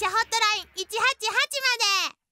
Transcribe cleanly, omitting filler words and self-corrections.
車ホットライン188まで。